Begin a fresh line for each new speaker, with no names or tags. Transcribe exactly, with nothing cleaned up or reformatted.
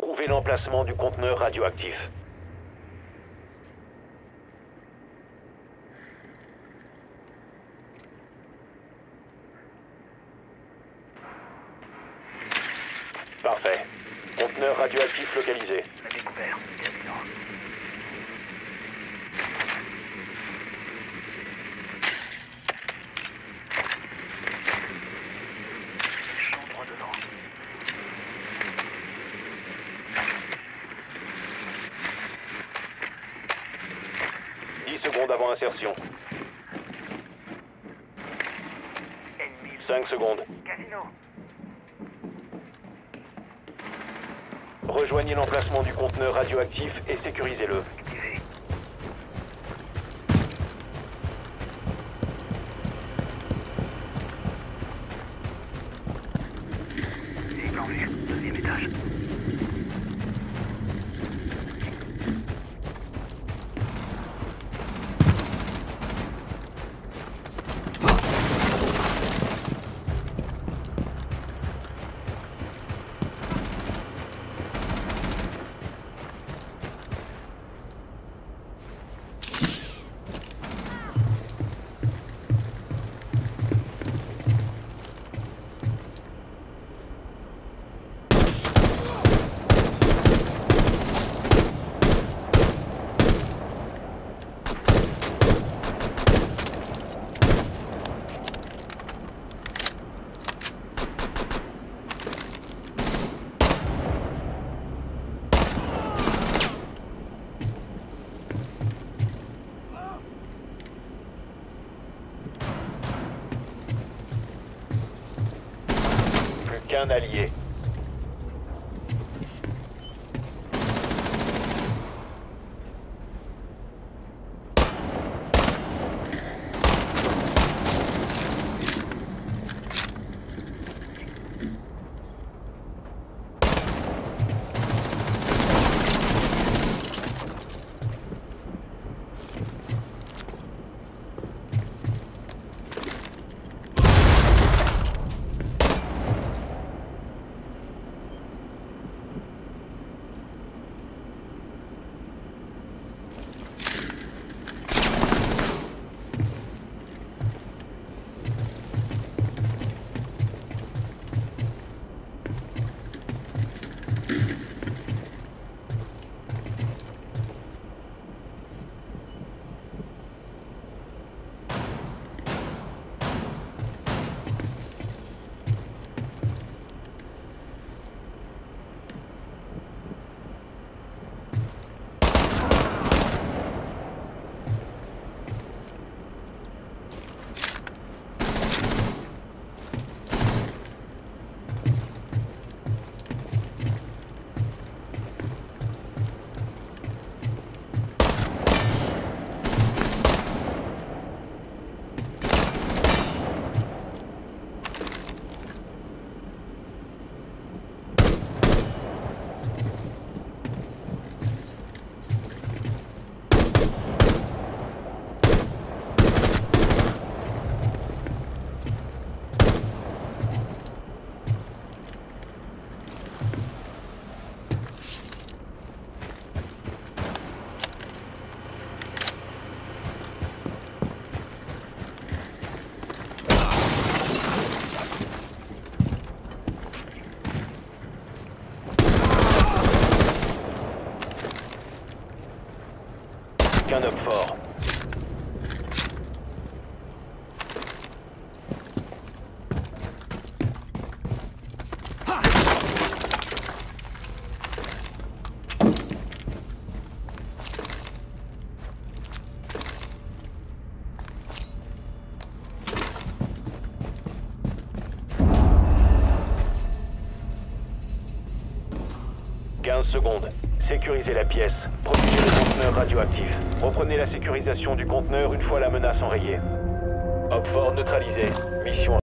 Trouvez l'emplacement du conteneur radioactif. Parfait. Conteneur radioactif localisé.
On a découvert. Casino. Chambre devant.
dix secondes avant insertion.
Ennemi.
cinq secondes.
Casino.
Rejoignez l'emplacement du conteneur radioactif et sécurisez-le.
Activé. Véhicule en vue. Deuxième étage.
Plus qu'un allié. Qu'un homme fort. quinze secondes. Sécurisez la pièce. Protégez le conteneur radioactif. Reprenez la sécurisation du conteneur une fois la menace enrayée. Hopford neutralisé. Mission